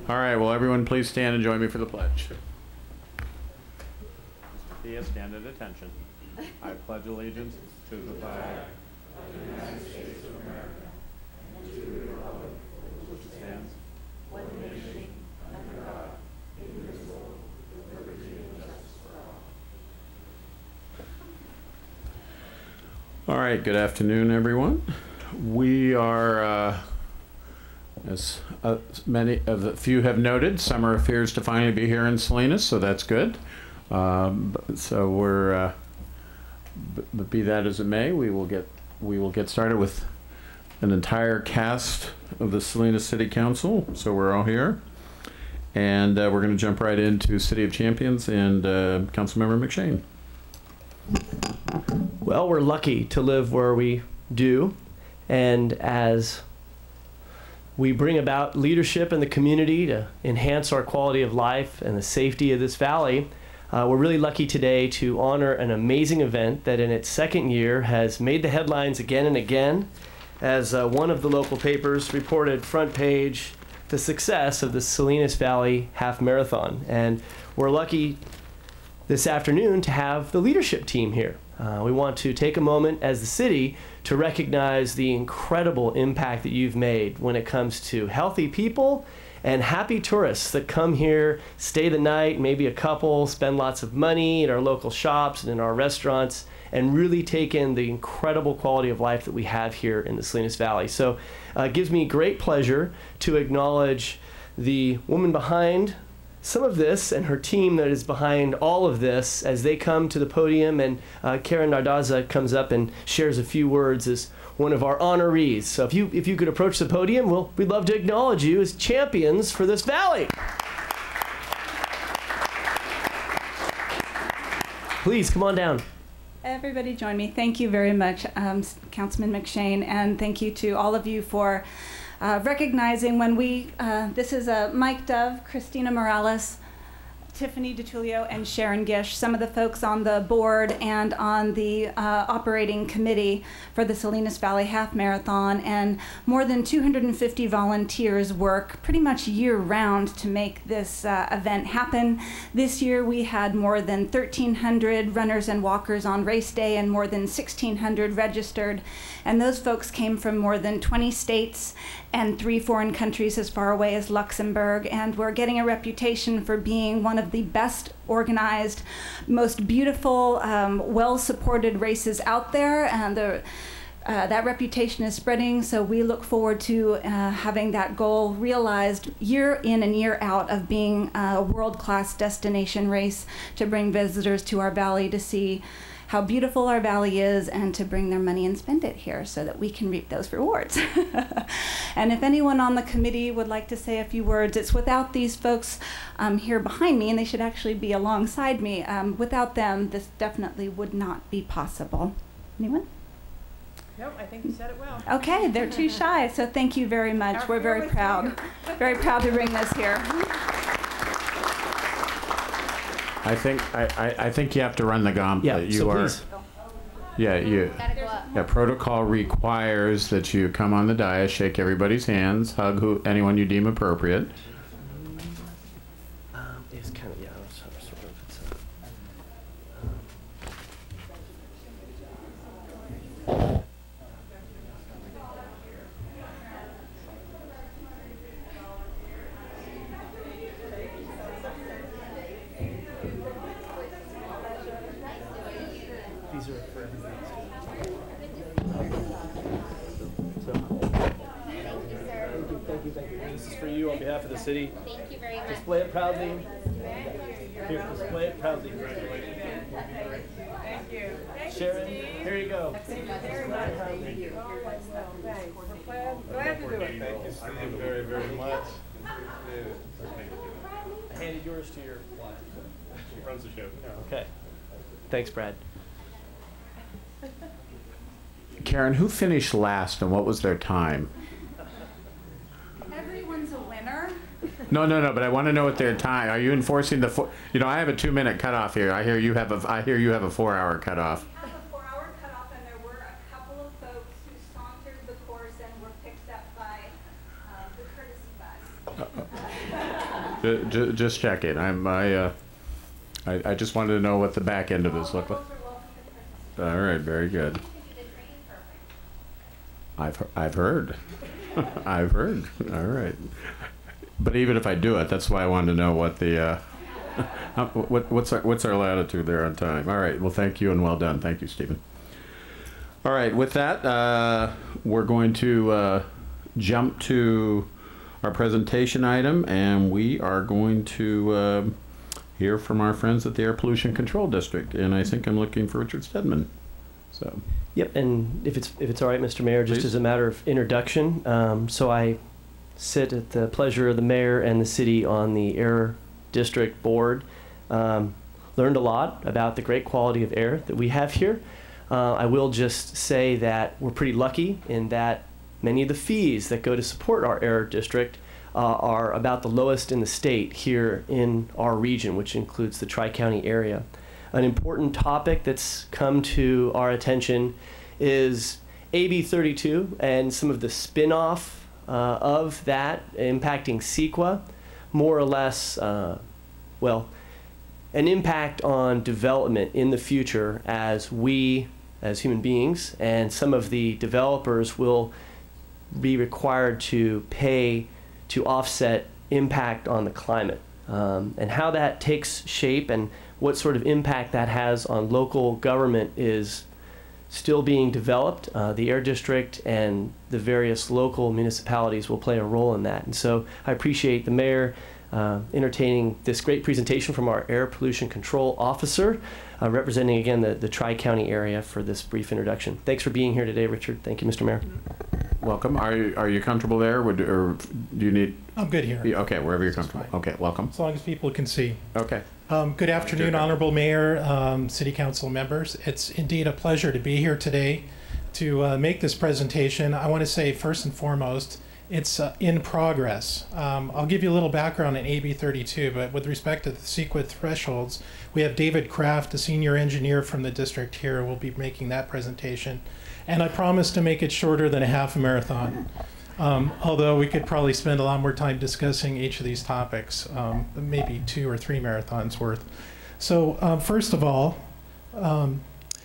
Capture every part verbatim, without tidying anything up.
All right, well, everyone please stand and join me for the pledge. Thea, stand at attention. I pledge allegiance to the flag of the United States of America and to the republic which stands one nation under God, indivisible, with liberty and justice for all. All right, good afternoon, everyone. We are, uh, as uh, many of the few have noted, summer appears to finally be here in Salinas, so that's good. Um, so we're, uh, but be that as it may, we will get we will get started with an entire cast of the Salinas City Council. So we're all here, and uh, we're going to jump right into City of Champions and uh, Councilmember McShane. Well, we're lucky to live where we do, and as we bring about leadership in the community to enhance our quality of life and the safety of this valley, uh, we're really lucky today to honor an amazing event that in its second year has made the headlines again and again, as uh, one of the local papers reported front page the success of the Salinas Valley Half Marathon. And we're lucky this afternoon to have the leadership team here. Uh, we want to take a moment as the city to recognize the incredible impact that you've made when it comes to healthy people and happy tourists that come here, stay the night, maybe a couple, spend lots of money at our local shops and in our restaurants, and really take in the incredible quality of life that we have here in the Salinas Valley. So uh, it gives me great pleasure to acknowledge the woman behind some of this and her team that is behind all of this as they come to the podium, and uh, Karen Nardaza comes up and shares a few words as one of our honorees. So if you if you could approach the podium, well, we'd love to acknowledge you as champions for this valley. Please come on down. Everybody join me. Thank you very much, um, Councilman McShane, and thank you to all of you for Uh, recognizing when we, uh, this is uh, Mike Dove, Christina Morales, Tiffany DiTullio, and Sharon Gish, some of the folks on the board and on the uh, operating committee for the Salinas Valley Half Marathon, and more than two hundred fifty volunteers work pretty much year-round to make this uh, event happen. This year we had more than thirteen hundred runners and walkers on race day and more than sixteen hundred registered, and those folks came from more than twenty states and three foreign countries as far away as Luxembourg, and we're getting a reputation for being one of the best organized, most beautiful, um, well-supported races out there, and the, uh, that reputation is spreading, so we look forward to uh, having that goal realized year in and year out of being a world-class destination race to bring visitors to our valley to see how beautiful our valley is and to bring their money and spend it here so that we can reap those rewards. And if anyone on the committee would like to say a few words, it's without these folks um, here behind me, and they should actually be alongside me. Um, without them, this definitely would not be possible. Anyone? Nope, I think you said it well. Okay, they're too shy, so thank you very much. Our We're very proud. Very proud to bring this here. I think I, I, I think you have to run the gauntlet. Yeah, you so are. please. Yeah, you. Yeah, protocol requires that you come on the dais, shake everybody's hands, hug who anyone you deem appropriate. Um, it's kind of, yeah, it's sort of, it's a, these are for everybody. So, thank you, thank you. This is for you on behalf of the city. Thank you very much. Display it proudly. Here, display it proudly. Thank you. Sharon, here you go. Thank you very much. Thank you. We're glad, glad to do it. Thank you, Steve, very, very much. I handed yours to your wife. She runs the show. Okay. Thanks, Brad. Karen, who finished last and what was their time? Everyone's a winner. No, no, no. But I want to know what their time. Are you enforcing the four? You know, I have a two-minute cutoff here. I hear you have a. I hear you have a four-hour cutoff. We have a four-hour cutoff, and there were a couple of folks who sauntered the course and were picked up by uh, the courtesy bus. Ju- ju- Just checking. I'm, I, uh, I, I just wanted to know what the back end of this looked like. All right, very good. I've, he- I've heard. I've heard. All right. But even if I do it, that's why I wanted to know what the, uh, how- what, what's our, what's our latitude there on time. All right, well, thank you and well done. Thank you, Stephen. All right, with that, uh, we're going to uh, jump to our presentation item, and we are going to uh, hear from our friends at the Air Pollution Control District. And I think I'm looking for Richard Stedman. So. Yep, and if it's if it's all right, Mister Mayor, just Please. as a matter of introduction, um, so I sit at the pleasure of the mayor and the city on the Air District Board. Um, learned a lot about the great quality of air that we have here. Uh, I will just say that we're pretty lucky in that many of the fees that go to support our air district uh, are about the lowest in the state here in our region, which includes the Tri-County area. An important topic that's come to our attention is A B thirty-two and some of the spin-off uh, of that impacting CEQA, more or less, uh, well, an impact on development in the future as we, as human beings, and some of the developers will be required to pay to offset impact on the climate. Um, and how that takes shape and what sort of impact that has on local government is still being developed. Uh, the Air District and the various local municipalities will play a role in that. And so I appreciate the mayor uh, entertaining this great presentation from our Air Pollution Control Officer, uh, representing again the, the Tri-County area for this brief introduction. Thanks for being here today, Richard. Thank you, Mister Mayor. Welcome. Are you, are you comfortable there? Would, or do you need? I'm good here. Okay, wherever you're That's comfortable. fine. Okay, welcome. As long as people can see. Okay. Um, good afternoon, Good. Honorable Mayor, um, City Council members. It's indeed a pleasure to be here today to uh, make this presentation. I want to say first and foremost, it's uh, in progress. Um, I'll give you a little background on A B thirty-two, but with respect to the CEQA thresholds, we have David Kraft, a senior engineer from the district here, will be making that presentation. And I promise to make it shorter than a half a marathon. Um, although we could probably spend a lot more time discussing each of these topics, um, maybe two or three marathons worth. So um, first of all, um,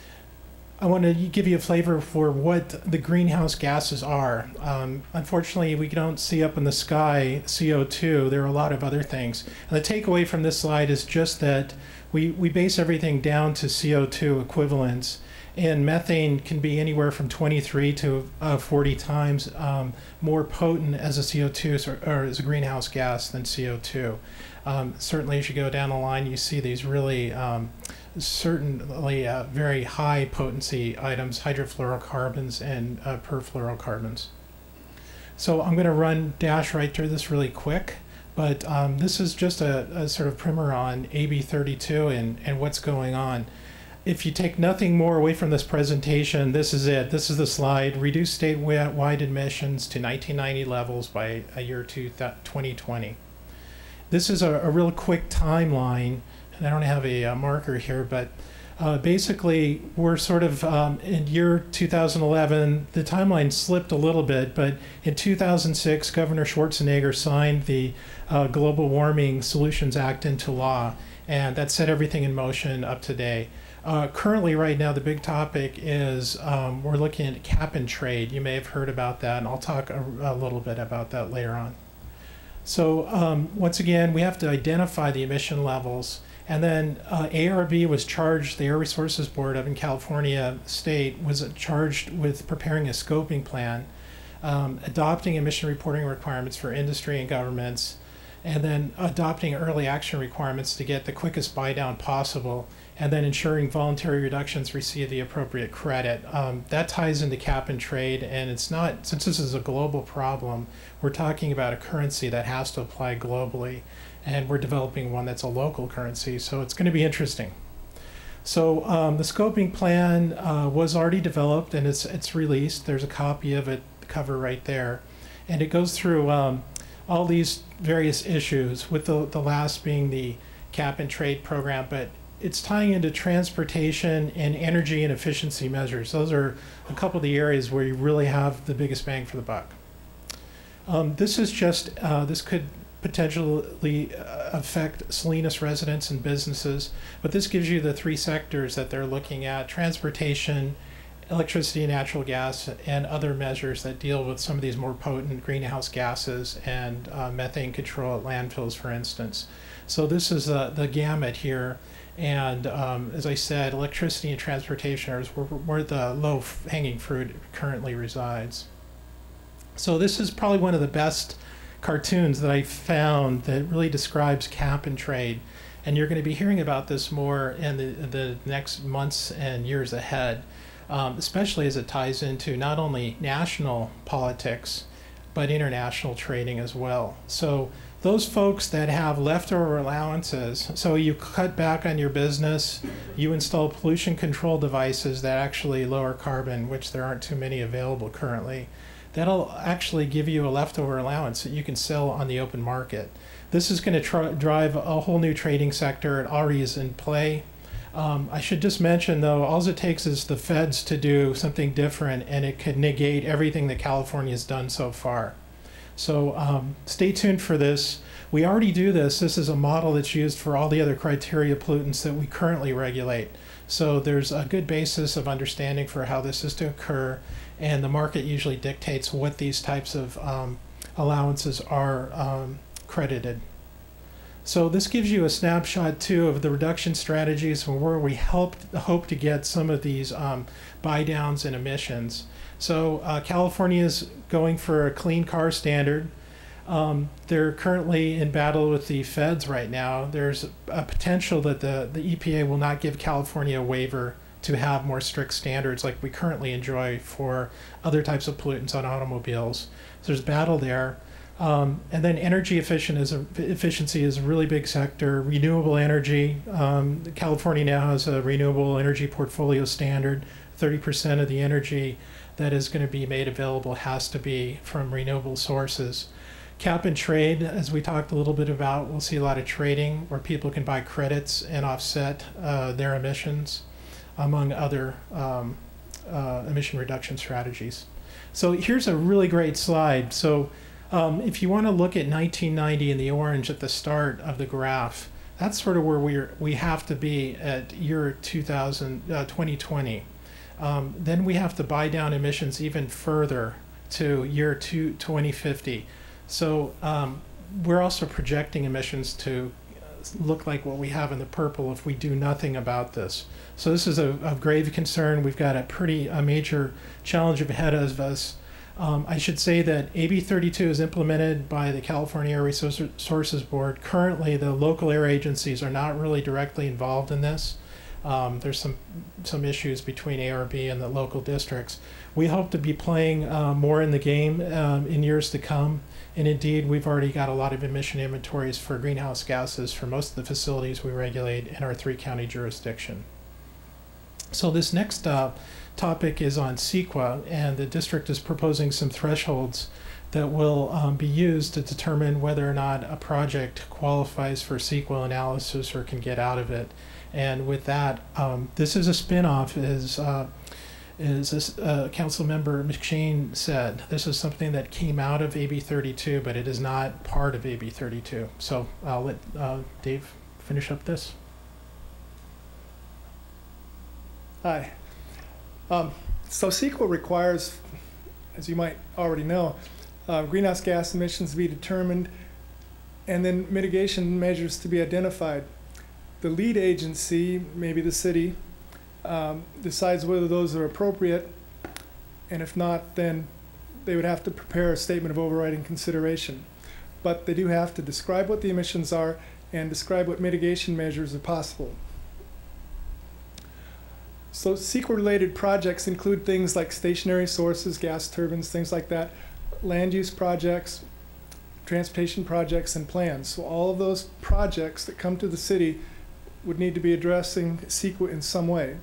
I want to give you a flavor for what the greenhouse gases are. Um, unfortunately, we don't see up in the sky C O two. There are a lot of other things. And the takeaway from this slide is just that we, we base everything down to C O two equivalents. And methane can be anywhere from twenty-three to uh, forty times um, more potent as a C O two or, or as a greenhouse gas than C O two. Um, certainly, as you go down the line, you see these really um, certainly uh, very high potency items, hydrofluorocarbons and uh, perfluorocarbons. So I'm going to run dash right through this really quick. But um, this is just a, a sort of primer on A B thirty-two and, and what's going on. If you take nothing more away from this presentation, this is it. This is the slide. Reduce statewide emissions to nineteen ninety levels by a year to twenty twenty. This is a, a real quick timeline, and I don't have a, a marker here, but uh, basically we're sort of um, in year two thousand eleven, the timeline slipped a little bit, but in two thousand six, Governor Schwarzenegger signed the uh, Global Warming Solutions Act into law, and that set everything in motion up to today. Uh, currently, right now, the big topic is um, we're looking at cap and trade. You may have heard about that, and I'll talk a, a little bit about that later on. So um, once again, we have to identify the emission levels, and then uh, A R B was charged, the Air Resources Board up in California State was charged with preparing a scoping plan, um, adopting emission reporting requirements for industry and governments, and then adopting early action requirements to get the quickest buy down possible, and then ensuring voluntary reductions receive the appropriate credit. Um, that ties into cap and trade, and it's not, since this is a global problem, we're talking about a currency that has to apply globally, and we're developing one that's a local currency, so it's going to be interesting. So um, the scoping plan uh, was already developed, and it's, it's released. There's a copy of it, the cover right there, and it goes through um, all these various issues, with the, the last being the cap and trade program, but it's tying into transportation and energy and efficiency measures. Those are a couple of the areas where you really have the biggest bang for the buck. Um, this is just, uh, this could potentially uh, affect Salinas residents and businesses. But this gives you the three sectors that they're looking at: transportation, electricity and natural gas, and other measures that deal with some of these more potent greenhouse gases and uh, methane control at landfills, for instance. So this is uh, the gamut here. And um, as I said, electricity and transportation are where, where the low-hanging fruit currently resides. So this is probably one of the best cartoons that I found that really describes cap and trade. And you're going to be hearing about this more in the, the next months and years ahead, um, especially as it ties into not only national politics, but international trading as well. So those folks that have leftover allowances, so you cut back on your business, you install pollution control devices that actually lower carbon, which there aren't too many available currently. That'll actually give you a leftover allowance that you can sell on the open market. This is going to drive a whole new trading sector. It already is in play. Um, I should just mention, though, all it takes is the feds to do something different, and it could negate everything that California has done so far. So um, stay tuned for this. We already do this. This is a model that's used for all the other criteria pollutants that we currently regulate. So there's a good basis of understanding for how this is to occur, and the market usually dictates what these types of um, allowances are um, credited. So this gives you a snapshot too of the reduction strategies and where we help, hope to get some of these um, buy downs in emissions. So uh, California is going for a clean car standard. Um, they're currently in battle with the feds right now. There's a potential that the, the E P A will not give California a waiver to have more strict standards like we currently enjoy for other types of pollutants on automobiles. So there's battle there. Um, and then energy efficient is a, efficiency is a really big sector. Renewable energy. Um, California now has a renewable energy portfolio standard. thirty percent of the energy that is going to be made available has to be from renewable sources. Cap and trade, as we talked a little bit about, we'll see a lot of trading where people can buy credits and offset uh, their emissions, among other um, uh, emission reduction strategies. So here's a really great slide. So um, if you want to look at nineteen ninety in the orange at the start of the graph, that's sort of where we're, we have to be at year two thousand, uh, twenty twenty. Um, then we have to buy down emissions even further to year two, twenty fifty. So um, we're also projecting emissions to look like what we have in the purple if we do nothing about this. So this is a, of grave concern. We've got a pretty a major challenge ahead of us. Um, I should say that A B thirty-two is implemented by the California Air Resources Board. Currently, the local air agencies are not really directly involved in this. Um, there's some some issues between A R B and the local districts. We hope to be playing uh, more in the game um, in years to come. And indeed, we've already got a lot of emission inventories for greenhouse gases for most of the facilities we regulate in our three county jurisdiction. So this next uh, topic is on CEQA, and the district is proposing some thresholds that will um, be used to determine whether or not a project qualifies for CEQA analysis or can get out of it. And with that, um, this is a spin-off, as uh, as uh, Council Member McShane said. This is something that came out of A B thirty-two, but it is not part of A B thirty-two. So I'll let uh, Dave finish up this. Hi. Um, so CEQA requires, as you might already know, uh, greenhouse gas emissions to be determined and then mitigation measures to be identified. The lead agency, maybe the city, um, decides whether those are appropriate, and if not, then they would have to prepare a statement of overriding consideration. But they do have to describe what the emissions are and describe what mitigation measures are possible. So CEQA-related projects include things like stationary sources, gas turbines, things like that, land use projects, transportation projects, and plans. So all of those projects that come to the city would need to be addressing CEQA in some way.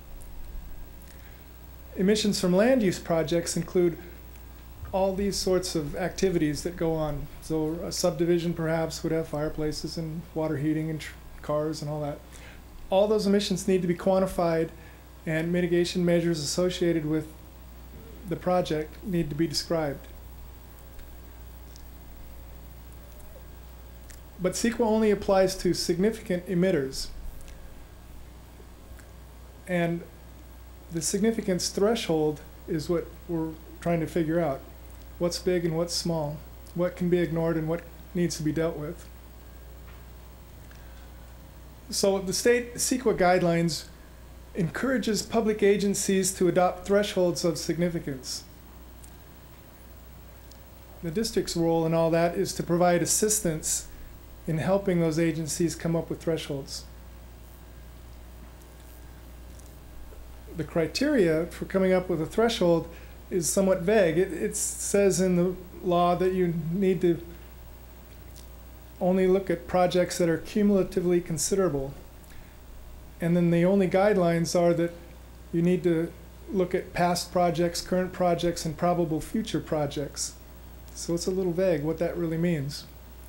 Emissions from land use projects include all these sorts of activities that go on. So a subdivision perhaps would have fireplaces and water heating and tr cars and all that. All those emissions need to be quantified, and mitigation measures associated with the project need to be described. but CEQA only applies to significant emitters. And the significance threshold is what we're trying to figure out. What's big and what's small? What can be ignored and what needs to be dealt with? So the state CEQA guidelines encourages public agencies to adopt thresholds of significance. The district's role in all that is to provide assistance in helping those agencies come up with thresholds. The criteria for coming up with a threshold is somewhat vague. It, it says in the law that you need to only look at projects that are cumulatively considerable. And then the only guidelines are that you need to look at past projects, current projects, and probable future projects. So it's a little vague what that really means.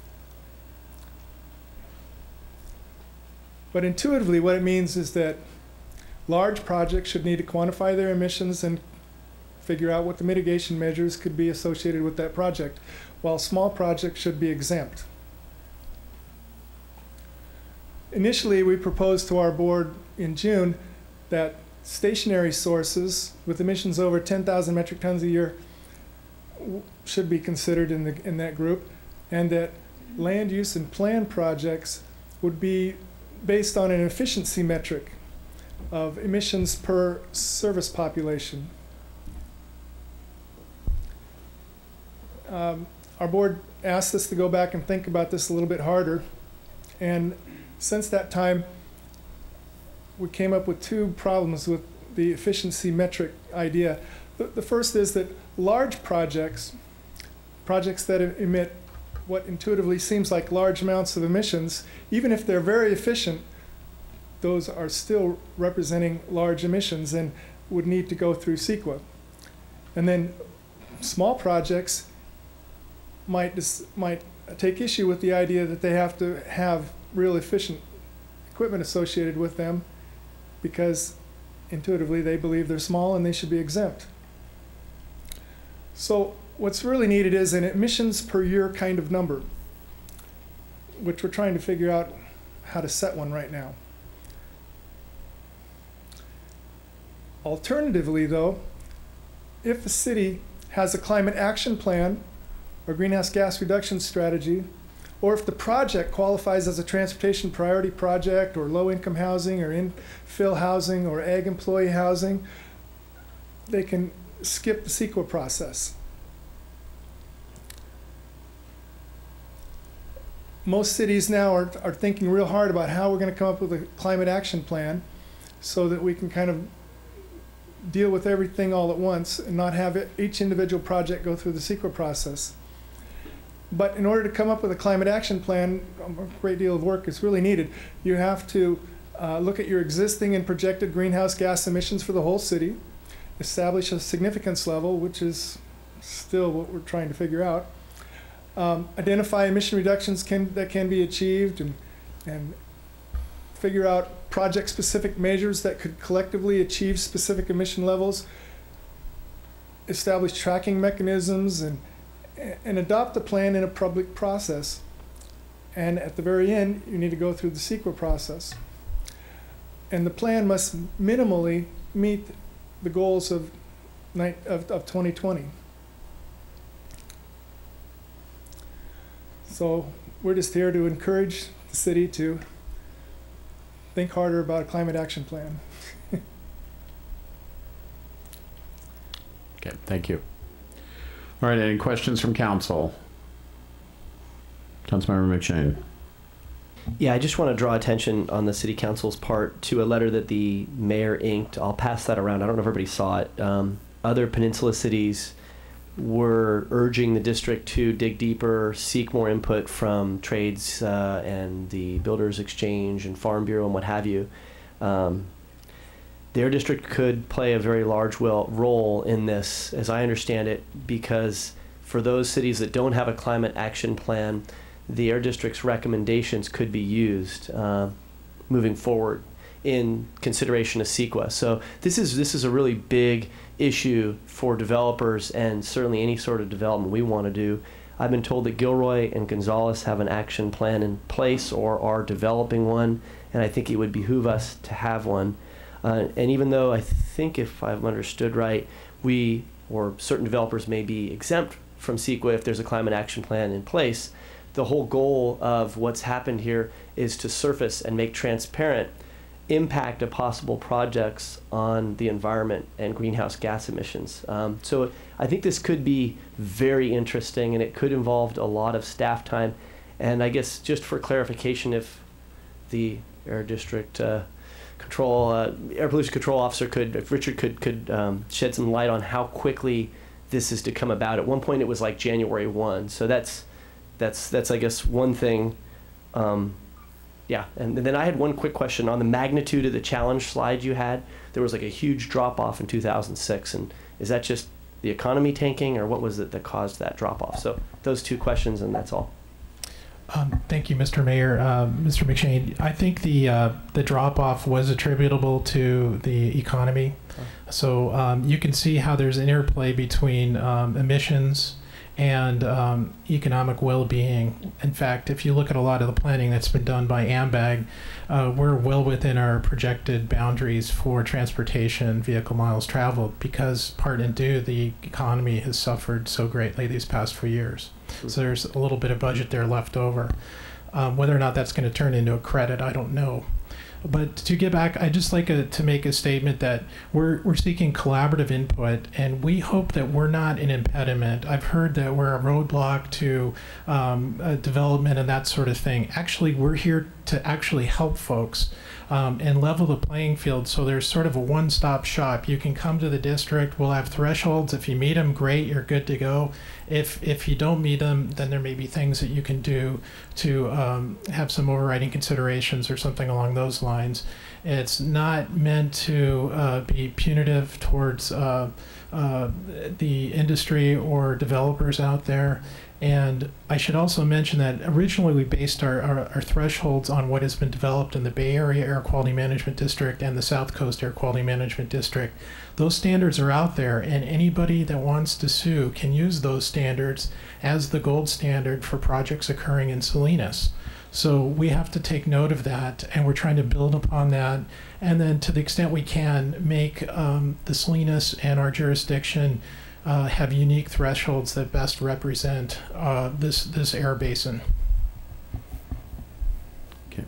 But intuitively, what it means is that large projects should need to quantify their emissions and figure out what the mitigation measures could be associated with that project, while small projects should be exempt. Initially, we proposed to our board in June that stationary sources with emissions over ten thousand metric tons a year should be considered in, the, in that group, and that land use and plan projects would be based on an efficiency metric of emissions per service population. Um, our board asked us to go back and think about this a little bit harder, and since that time we came up with two problems with the efficiency metric idea. The, the first is that large projects, projects that emit what intuitively seems like large amounts of emissions, even if they're very efficient, those are still representing large emissions and would need to go through CEQA. And then small projects might, dis might take issue with the idea that they have to have real efficient equipment associated with them because intuitively they believe they're small and they should be exempt. So what's really needed is an emissions per year kind of number, which we're trying to figure out how to set one right now. Alternatively, though, if the city has a climate action plan or greenhouse gas reduction strategy, or if the project qualifies as a transportation priority project or low-income housing or infill housing or ag employee housing, they can skip the CEQA process. Most cities now are, are thinking real hard about how we're going to come up with a climate action plan so that we can kind of deal with everything all at once and not have it, each individual project go through the CEQA process. But in order to come up with a climate action plan, a great deal of work is really needed. You have to uh, look at your existing and projected greenhouse gas emissions for the whole city, establish a significance level, which is still what we're trying to figure out, um, identify emission reductions can, that can be achieved, and, and figure out project-specific measures that could collectively achieve specific emission levels, establish tracking mechanisms, and and adopt a plan in a public process. And at the very end, you need to go through the CEQA process. And the plan must minimally meet the goals of, of, of twenty twenty. So we're just here to encourage the city to think harder about a climate action plan. Okay, thank you. All right, any questions from council? Councilmember McShane. Yeah, I just want to draw attention on the city council's part to a letter that the mayor inked. I'll pass that around. I don't know if everybody saw it. Um, other peninsula cities were urging the district to dig deeper, seek more input from trades uh, and the Builders Exchange and Farm Bureau and what have you. Um, Their district could play a very large will, role in this, as I understand it, because for those cities that don't have a climate action plan, their district's recommendations could be used uh, moving forward in consideration of CEQA. So this is this is a really big issue for developers and certainly any sort of development we want to do. I've been told that Gilroy and Gonzales have an action plan in place or are developing one, and I think it would behoove us to have one. Uh, and even though I think, if I've understood right, we or certain developers may be exempt from CEQA if there's a climate action plan in place, the whole goal of what's happened here is to surface and make transparent impact of possible projects on the environment and greenhouse gas emissions. Um, so I think this could be very interesting, and it could involve a lot of staff time. And I guess just for clarification, if the Air District uh, Control, uh, Air Pollution Control Officer could, if Richard could, could um, shed some light on how quickly this is to come about. At one point it was like January first. So that's, that's, that's I guess, one thing. Um, Yeah, and then I had one quick question on the magnitude of the challenge slide you had. There was like a huge drop off in two thousand six, and is that just the economy tanking, or what was it that caused that drop off? So those two questions, and that's all. Um, thank you, Mister Mayor. Uh, Mister McShane, I think the uh, the drop off was attributable to the economy. So um, you can see how there's an interplay between um, emissions and um, economic well-being. In fact, if you look at a lot of the planning that's been done by AMBAG, uh, we're well within our projected boundaries for transportation vehicle miles traveled, because part and due the economy has suffered so greatly these past few years. So there's a little bit of budget there left over. Um, whether or not that's going to turn into a credit, I don't know. But to get back, I'd just like a, to make a statement that we're, we're seeking collaborative input, and we hope that we're not an impediment. I've heard that we're a roadblock to um, uh, development and that sort of thing. Actually, we're here to actually help folks um, and level the playing field, so there's sort of a one-stop shop. You can come to the district, we'll have thresholds. If you meet them, great, you're good to go. If, if you don't meet them, then there may be things that you can do to um, have some overriding considerations or something along those lines. It's not meant to uh, be punitive towards uh, uh, the industry or developers out there. And I should also mention that originally we based our, our, our thresholds on what has been developed in the Bay Area Air Quality Management District and the South Coast Air Quality Management District. Those standards are out there, and anybody that wants to sue can use those standards as the gold standard for projects occurring in Salinas. So we have to take note of that, and we're trying to build upon that, and then to the extent we can make um, the Salinas and our jurisdiction uh, have unique thresholds that best represent uh, this this air basin. Okay.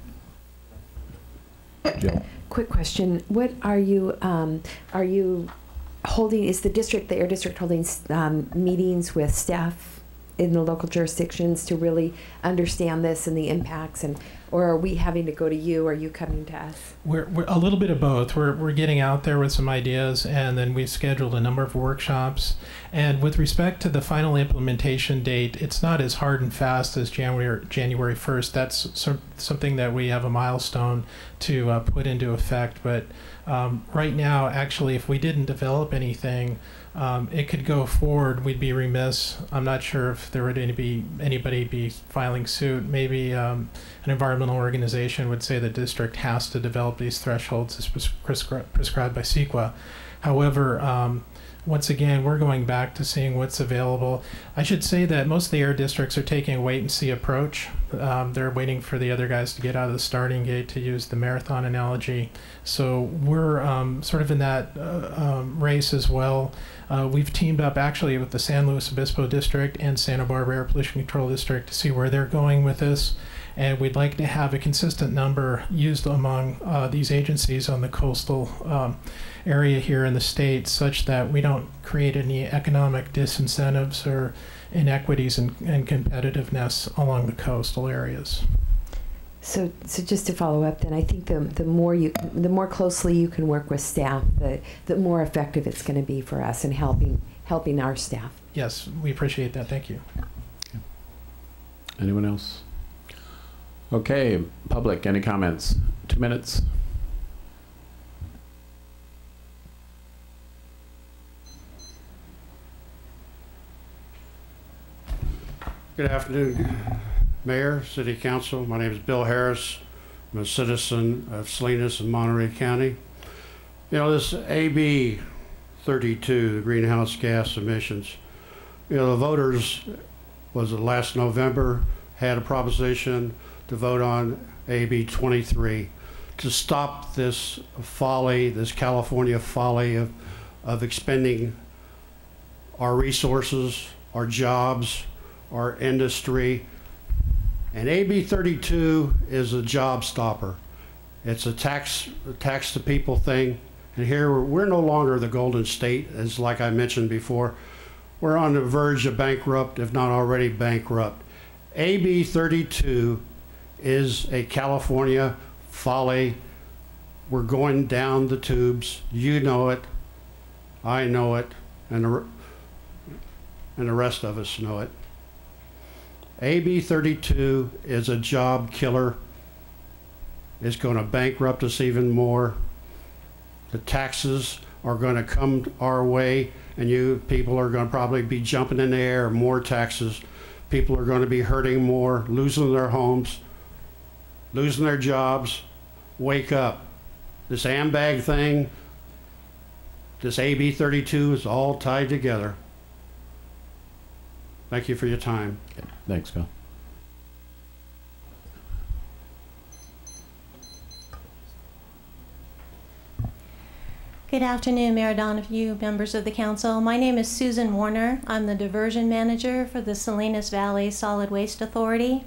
Jill. Quick question: what are you um, are you holding? Is the district, the air district, holding um, meetings with staff in the local jurisdictions to really understand this and the impacts, and or are we having to go to you, or are you coming to us? We're, we're a little bit of both. We're, we're getting out there with some ideas, and then we've scheduled a number of workshops. And with respect to the final implementation date, it's not as hard and fast as January January first. That's so, something that we have a milestone to uh, put into effect. But um, right now, actually, if we didn't develop anything, Um, it could go forward. We'd be remiss. I'm not sure if there would any be anybody be filing suit. Maybe um, an environmental organization would say the district has to develop these thresholds as prescri prescribed by CEQA. However, um, once again, we're going back to seeing what's available. I should say that most of the air districts are taking a wait-and-see approach. Um, they're waiting for the other guys to get out of the starting gate, to use the marathon analogy. So we're um, sort of in that uh, um, race as well. Uh, we've teamed up actually with the San Luis Obispo District and Santa Barbara Air Pollution Control District to see where they're going with this. And we'd like to have a consistent number used among uh, these agencies on the coastal um, area here in the state, such that we don't create any economic disincentives or inequities and, and competitiveness along the coastal areas. So, so just to follow up, then I think the the more you, the more closely you can work with staff, the the more effective it's going to be for us in helping helping our staff. Yes, we appreciate that. Thank you. Okay. Anyone else? Okay, public, any comments? Two minutes. Good afternoon, Mayor, City Council. My name is Bill Harris. I'm a citizen of Salinas and Monterey County. You know, this A B thirty-two, the greenhouse gas emissions, you know, the voters was it last November, had a proposition to vote on A B twenty-three to stop this folly, this California folly of, of expending our resources, our jobs, our industry. And A B thirty-two is a job stopper. It's a tax, a tax to people thing. And here we're, we're no longer the Golden State, as like I mentioned before. We're on the verge of bankrupt, if not already bankrupt. A B thirty-two is a California folly. We're going down the tubes. You know it. I know it. And the, and the rest of us know it. A B thirty-two is a job killer. It's going to bankrupt us even more. The taxes are going to come our way, and you people are going to probably be jumping in the air, more taxes. People are going to be hurting more, losing their homes, losing their jobs. Wake up. This AMBAG thing, this A B thirty-two is all tied together. Thank you for your time. Okay. Thanks, Bill. Good afternoon, Mayor Donahue, members of the council. My name is Susan Warner. I'm the diversion manager for the Salinas Valley Solid Waste Authority.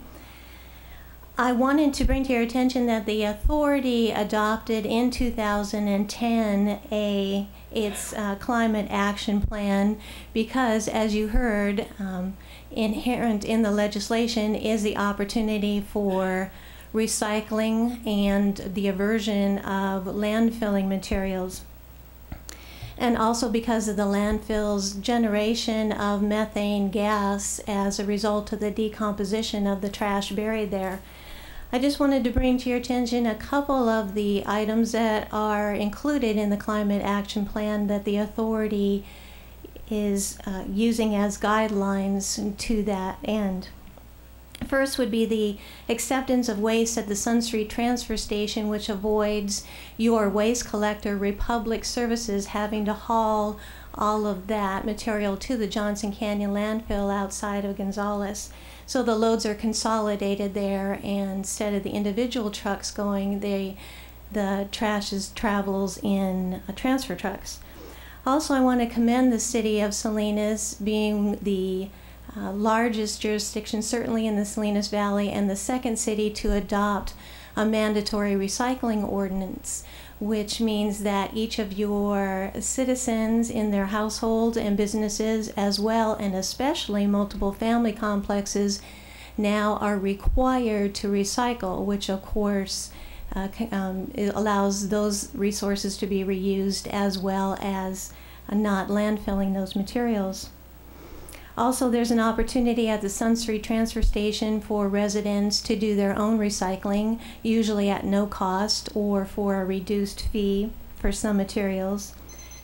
I wanted to bring to your attention that the authority adopted in two thousand ten a its uh, climate action plan because, as you heard, um, inherent in the legislation is the opportunity for recycling and the aversion of landfilling materials. And also because of the landfill's generation of methane gas as a result of the decomposition of the trash buried there. I just wanted to bring to your attention a couple of the items that are included in the climate action plan that the authority is uh, using as guidelines to that end. First would be the acceptance of waste at the Sun Street Transfer Station, which avoids your waste collector, Republic Services, having to haul all of that material to the Johnson Canyon landfill outside of Gonzales. So the loads are consolidated there, and instead of the individual trucks going, they, the trash is, travels in uh, transfer trucks. Also, I want to commend the city of Salinas, being the Uh, largest jurisdiction, certainly in the Salinas Valley, and the second city to adopt a mandatory recycling ordinance, which means that each of your citizens in their household and businesses, as well and especially multiple family complexes, now are required to recycle, which of course uh, um, it allows those resources to be reused as well as uh, not landfilling those materials. Also, there's an opportunity at the Sun Street Transfer Station for residents to do their own recycling, usually at no cost or for a reduced fee for some materials.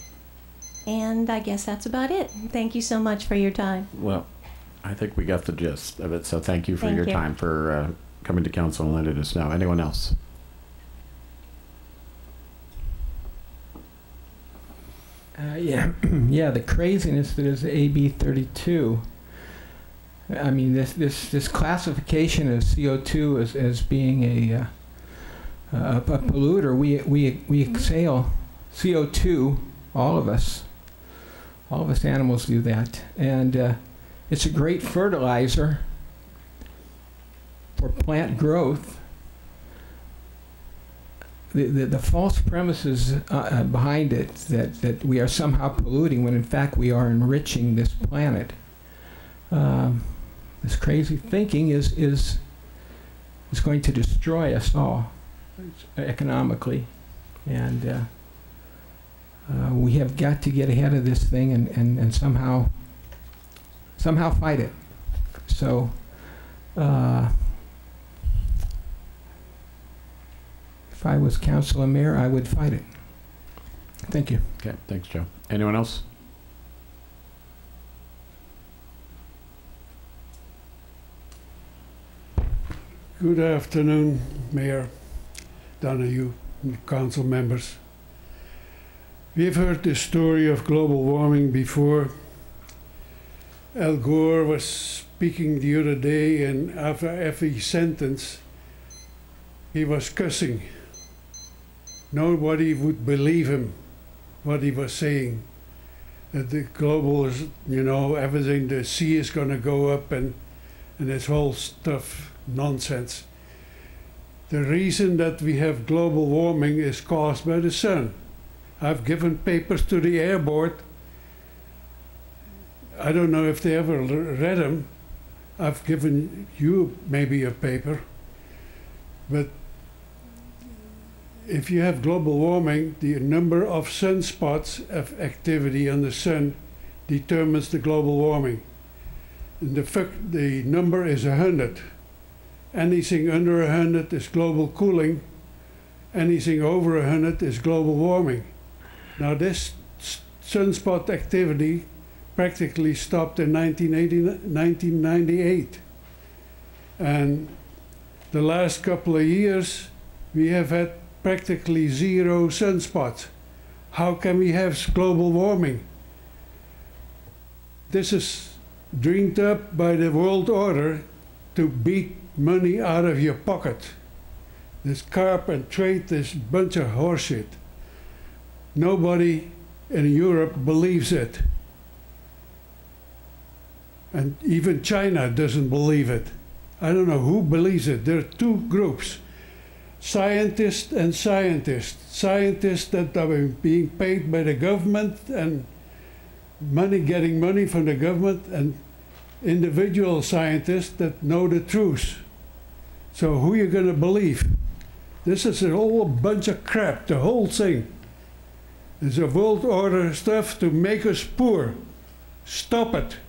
And I guess that's about it. Thank you so much for your time. Well, I think we got the gist of it, so thank you for Thank your you. time, for uh, coming to council and letting us know. Anyone else? Uh, yeah, yeah. The craziness that is A B thirty-two. I mean, this this this classification of C O two as as being a uh, a, a polluter. We we we exhale C O two. All of us. All of us animals do that, and uh, it's a great fertilizer for plant growth. The, the, the false premises uh, behind it, that, that we are somehow polluting when in fact we are enriching this planet. Um, this crazy thinking is, is, is going to destroy us all economically. And uh, uh, we have got to get ahead of this thing and, and, and somehow, somehow fight it. So, uh, if I was council and mayor, I would fight it. Thank you. Okay, thanks, Joe. Anyone else? Good afternoon, Mayor Donahue and council members. We've heard the story of global warming before. Al Gore was speaking the other day, and after every sentence, he was cussing. Nobody would believe him, what he was saying. That the global is, you know, everything, the sea is going to go up, and, and this whole stuff, nonsense. The reason that we have global warming is caused by the sun. I've given papers to the Air Board. I don't know if they ever read them. I've given you maybe a paper. But if you have global warming, the number of sunspots of activity on the sun determines the global warming. And the, the number is one hundred. Anything under one hundred is global cooling. Anything over one hundred is global warming. Now this sunspot activity practically stopped in nineteen ninety-eight. And the last couple of years, we have had practically zero sunspots. How can we have global warming? This is dreamed up by the world order to beat money out of your pocket. This carp and trade, this bunch of horseshit. Nobody in Europe believes it. And even China doesn't believe it. I don't know who believes it. There are two groups, scientists and scientists. Scientists that are being paid by the government and money, getting money from the government, and individual scientists that know the truth. So who are you going to believe? This is a whole bunch of crap, the whole thing. It's a world order stuff to make us poor. Stop it.